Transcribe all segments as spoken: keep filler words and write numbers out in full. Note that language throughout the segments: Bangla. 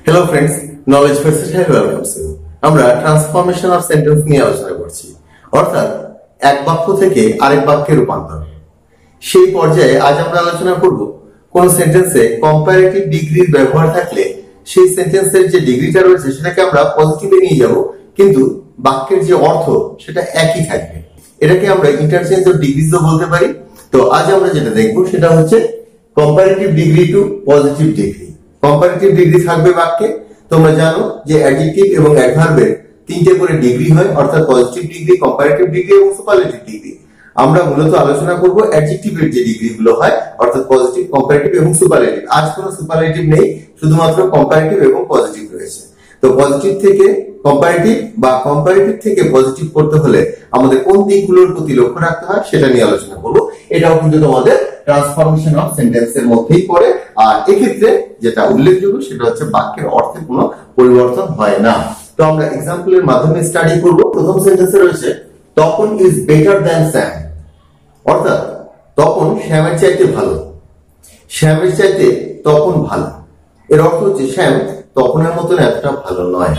Hello friends, knowledge varsity welcomes you. আমরা ট্রান্সফরমেশন অফ সেন্টেন্স নিয়ে আলোচনা করছি, অর্থাৎ এক বাক্য থেকে আরেক বাক্যে রূপান্তর। সেই পর্যায়ে আজ আমরা আলোচনা করব কোন সেন্টেন্সে কম্পারেটিভ ডিগ্রির ব্যবহার থাকলে সেই সেন্টেন্সের যে ডিগ্রিটা রয়েছে সেটাকে আমরা পজিটিভে নিয়ে যাব, কিন্তু বাক্যের যে অর্থ সেটা একই থাকবে। এটাকে আমরা ইন্টারচেঞ্জ অফ ডিগ্রিজও বলতে পারি। তো আজ আমরা যেটা দেখবো সেটা হচ্ছে comparative degree to positive degree. Comparative degree থাকবে বাক্যে। তোমরা জানো যে অ্যাডজেক্টিভ এবং অ্যাডভার্বের তিনটে করে ডিগ্রি হয়, অর্থাৎ পজিটিভ ডিগ্রি, কম্পারেটিভ ডিগ্রি এবং সুপারলেটিভ ডিগ্রি। আমরা মূলত আলোচনা করব অ্যাডজেক্টিভের যে ডিগ্রিগুলো হয়, অর্থাৎ পজিটিভ, কম্পারেটিভ এবং সুপারলেটিভ। আজ কোনো সুপারলেটিভ নেই, শুধুমাত্র কম্পারেটিভ এবং পজিটিভ রয়েছে। তো পজিটিভ থেকে কম্পারেটিভ বা কম্পারেটিভ থেকে পজিটিভ করতে হলে আমাদের কোন দিকগুলোর প্রতি লক্ষ্য রাখতে হয় সেটা নিয়ে আলোচনা করব। এটাও কিন্তু তোমাদের ট্রান্সফরমেশন অফ সেন্টেন্সের মধ্যেই পড়ে। আর এক্ষেত্রে যেটা উল্লেখযোগ্য সেটা হচ্ছে বাক্যের অর্থে কোনো পরিবর্তন হয় না। তো আমরা এক্সাম্পলের মাধ্যমে স্টাডি করব। প্রথম সেন্টেন্সে রয়েছে Tapan is better than Sam, অর্থাৎ তপন শ্যামের চাইতে ভালো। শ্যামের চাইতে তপন ভালো, এর অর্থ হচ্ছে শ্যাম তপনের মতন এতটা ভালো নয়।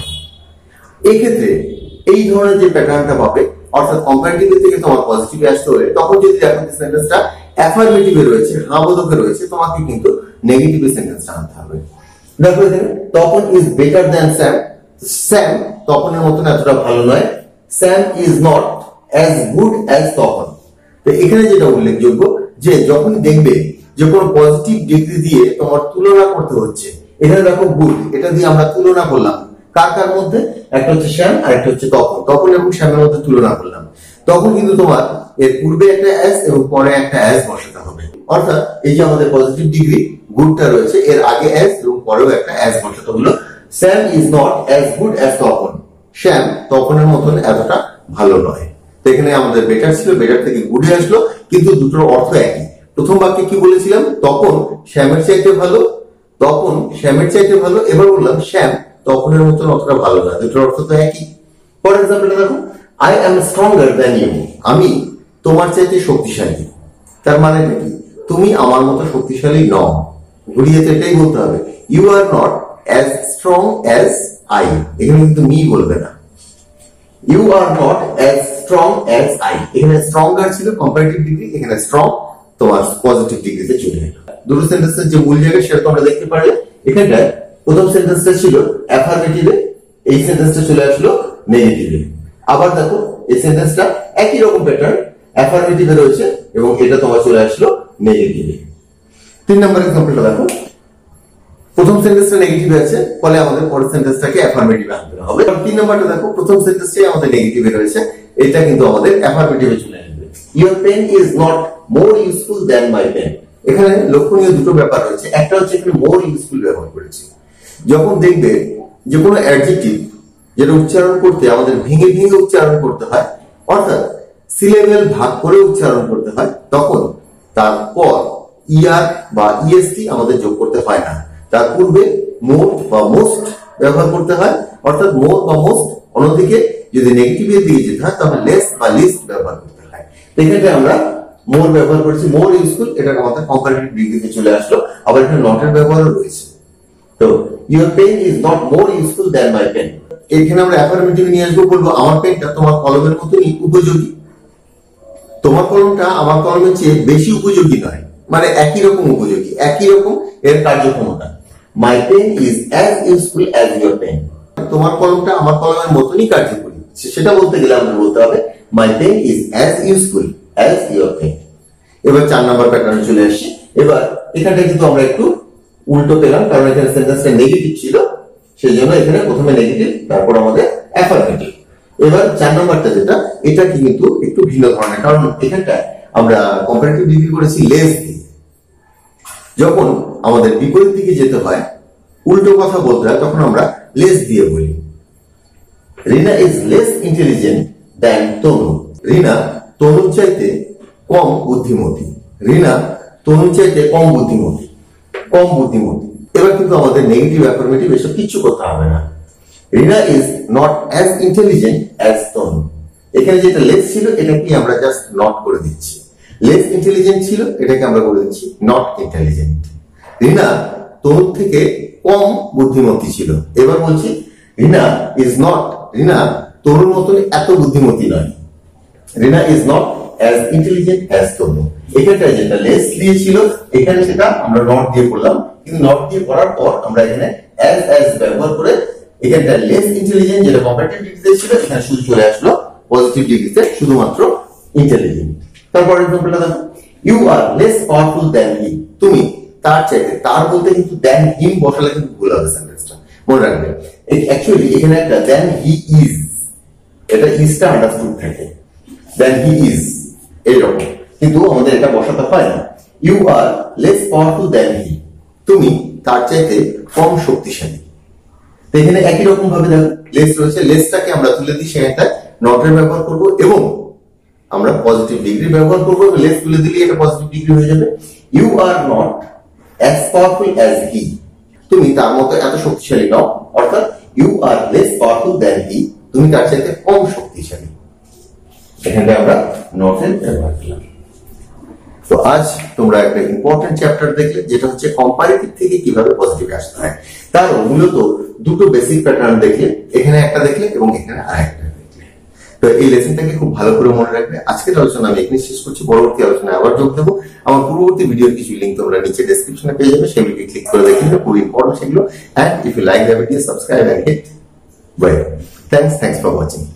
এই ক্ষেত্রে এই ধরনের যে প্যাটার্নটা পাবে, অর্থাৎ কম্পারেটিভ থেকে তোমার পজিটিভে আসতে হলে, তখন যদি দেখো সেন্টেন্সটা অ্যাফার্মেটিভে রয়েছে, হ্যাঁ বোধকে রয়েছে, তোমাকে কিন্তু নেগেটিভ সেন্টেন্সটা আনতে হবে। দেখো এখানে Tapan is better than Sam, Sam তপনের মতন এতটা ভালো নয়। Sam is not as good as Tapan. তো এখানে যেটা উল্লেখযোগ্য যে যখন দেখবে যে কোনো পজিটিভ ডিগ্রি দিয়ে তোমার তুলনা করতে হচ্ছে, এখানে দেখো গুড, এটা দিয়ে আমরা তুলনা করলাম কার কার মধ্যে, একটা হচ্ছে শ্যাম আর একটা হচ্ছে তপন। তপন এবং শ্যামের মধ্যে তুলনা করলাম, তখন কিন্তু তোমার এর পূর্বে একটা অ্যাজ এবং পরে একটা অ্যাজ বসাতে হবে। অর্থাৎ এই যে আমাদের পজিটিভ ডিগ্রি গুডটা রয়েছে, এর আগে অ্যাজ এবং পরেও একটা অ্যাজ বসাতে হলো। Sam is not as good as Tapan, Shyam তপনের মতন এতটা ভালো নয়। তো এখানে আমাদের বেটার ছিল, বেটার থেকে গুডে আসলো, কিন্তু দুটোর অর্থ একই। প্রথম বাক্যে কি বলেছিলাম? তপন শ্যামের চাইতে ভালো, তপন শ্যামের চাইতে ভালো। এবার বললাম শ্যাম তপনের মতন অতটা ভালো না, দুটোর অর্থ তো একই। ফর এক্সাম্পল দেখো, I am stronger than you, আমি তোমার চাইতে শক্তিশালী। তার মানে কি? তুমি আমার মতো শক্তিশালী নও। ঘুরিয়ে তো এটাই বলতে হবে, you are not as strong as I. এখানে কিন্তু মি বলবে না, you are not as strong as I. এখানে স্ট্রঙ্গার ছিল কম্পারেটিভ ডিগ্রি, এখানে স্ট্রং তোমার পজিটিভ ডিগ্রিতে চলে এলো। দুটো সেন্টেন্সের যে মূল জায়গা সেটা তোমরা দেখতে পারলে। এখানটায় প্রথম সেন্টেন্সটা ছিল অ্যাফার্মেটিভে, এই সেন্টেন্সটা চলে আসলো নেগেটিভে। আবার দেখো এই সেন্টেন্সটা একই রকম প্যাটার্ন, অ্যাফার্মেটিভে রয়েছে এবং এটা তোমার চলে আসলো নেগেটিভে। তিন নম্বর এক্সাম্পলটা দেখো, প্রথম সেন্টেন্সটা নেগেটিভে আছে, ফলে আমাদের পরের সেন্টেন্সটাকে অ্যাফার্মেটিভে আনতে হবে। তিন নম্বরটা দেখো, প্রথম সেন্টেন্সটাই আমাদের নেগেটিভে রয়েছে, এটা কিন্তু আমাদের অ্যাফার্মেটিভে চলে আসবে। Your pen is not more useful than my pen. এখানে লক্ষণীয় দুটো ব্যাপার রয়েছে। একটা হচ্ছে এখানে মোর ইউজফুল ব্যবহার করেছি। যখন দেখবে যে কোনো অ্যাডজেক্টিভ যেটা উচ্চারণ করতে আমাদের ভেঙে ভেঙে উচ্চারণ করতে হয়, অর্থাৎ সিলেবেল ভাগ করে উচ্চারণ করতে হয়, তখন তারপর ইয়ার বা ইএসটি আমাদের যোগ করতে হয় না। তার পূর্বে মোর বা মোস্ট ব্যবহার করতে হয়, অর্থাৎ মোর বা মোস্ট। অন্যদিকে যদি নেগেটিভের দিকে যেতে হয় তাহলে লেস বা লিস্ট ব্যবহার করতে হয়। এক্ষেত্রে আমরা মোর ব্যবহার করেছি, মোর ইউজফুল, এটা আমাদের কম্পারেটিভ ডিগ্রিতে চলে আসলো। আবার এখানে নটের ব্যবহারও রয়েছে। তো your pen is not more useful than my pen, এখানে আমরা অ্যাফার্মেটিভ নিয়ে আসবো, বলবো আমার পেনটা তোমার কলমের মতনই উপযোগী। তোমার কলমটা আমার কলমের চেয়ে বেশি উপযোগী নয়, মানে একই রকম উপযোগী, একই রকম এর কার্যক্ষমতা। My pen is as useful as your pen, তোমার কলমটা আমার কলমের মতনই কার্যকরী। সেটা বলতে গেলে আমরা বলতে হবে my pen is as useful as your pen. এবার চার নাম্বার প্যাটার্নে চলে আসছি। এবার এখানটা কিন্তু আমরা একটু উল্টো পেলাম, কারণ এখানে সেন্টেন্সটা নেগেটিভ ছিল, সেই জন্য এখানে প্রথমে নেগেটিভ, তারপর আমাদের অ্যাফার্মেটিভ। এবার চার নাম্বারটা যেটা, এটা কিন্তু একটু ভিন্ন ধরনের, কারণ এখানটা আমরা কম্পারেটিভ ডিগ্রি করেছি লেস দিয়ে। যখন আমাদের বিপরীত দিকে যেতে হয়, উল্টো কথা বলতে হয়, তখন আমরা লেস দিয়ে বলি। Rina is less intelligent than Tanu. রিনা তনুর চাইতে কম বুদ্ধিমতী। রিনা তনুর চাইতে কম বুদ্ধিমতী, কম বুদ্ধিমতী। এবার কিন্তু আমাদের নেগেটিভ অ্যাফার্মেটিভ এসব কিছু করতে হবে না। Rina is not as intelligent as Tanu. এখানে যেটা লেস ছিল এটাকে আমরা জাস্ট নট করে দিচ্ছি। লেস ইন্টেলিজেন্ট ছিল, এটাকে আমরা করে দিচ্ছি নট ইন্টেলিজেন্ট। রিনা তনুর থেকে কম বুদ্ধিমতী ছিল। এবার বলছি রিনা ইজ নট, রিনা তরুর মতন এত বুদ্ধিমতী নয়। Rina is not as intelligent as Taru. এখানটা যেটা লেস দিয়েছিল এখানে সেটা আমরা নট দিয়ে করলাম, কিন্তু নট দিয়ে করার পর আমরা এখানে অ্যাজ অ্যাজ ব্যবহার করে এখানটা লেস ইন্টেলিজেন্ট যেটা কম্পারেটিভ ডিগ্রিতে ছিল এখানে শুধু চলে আসলো পজিটিভ ডিগ্রিতে শুধুমাত্র ইন্টেলিজেন্ট। তারপর এক্সাম্পলটা দেখো, you are less powerful than he. তুমি তার চাইতে, তার বলতে কিন্তু দ্যান হিম বসালে কিন্তু ভুল হবে সেন্টেন্সটা, মনে রাখবে। অ্যাকচুয়ালি এখানে একটা দ্যান হি ইজ, এটা ইজটা আন্ডারস্টুড থাকে, দ্যান হি ইজ এইরকম, কিন্তু আমাদের এটা বসাতে হয় না। You are less powerful than he, তুমি তার চাইতে কম শক্তিশালী। এখানে একই রকম ভাবে দেখো লেস রয়েছে, লেসটাকে আমরা তুলে দিই, সেখানটা নটের ব্যবহার করব এবং আমরা পজিটিভ ডিগ্রি ব্যবহার করবো। লেস তুলে দিলে এটা পজিটিভ ডিগ্রি হয়ে যাবে। You are not as powerful as he, তুমি তার মতো এত শক্তিশালী নও, অর্থাৎ you are less powerful than he, তুমি তার চাইতে কম শক্তিশালী। এখানে আমরা নটের ব্যবহার করলাম। তো আজ তোমরা একটা ইম্পর্টেন্ট চ্যাপ্টার দেখলে, যেটা হচ্ছে কম্পারেটিভ থেকে কিভাবে পজিটিভে আসতে হয়। তার মূলত দুটো বেসিক প্যাটার্ন দেখলে, এখানে একটা দেখলে এবং এখানে আরেকটা দেখলে। তো এই লেসনটাকে খুব ভালো করে মনে রাখবে। আজকের আলোচনা আমি এখানে শেষ করছি, পরবর্তী আলোচনায় আবার যোগ দেবো। আমার পূর্ববর্তী ভিডিওর কিছু লিঙ্ক তোমরা নিচে ডেসক্রিপশনে পেয়ে যাবে, সেগুলিকে ক্লিক করে দেখে নেবে, খুব ইম্পর্টেন্ট সেগুলো। And if you like the video, subscribe and hit bell. Thanks thanks for watching.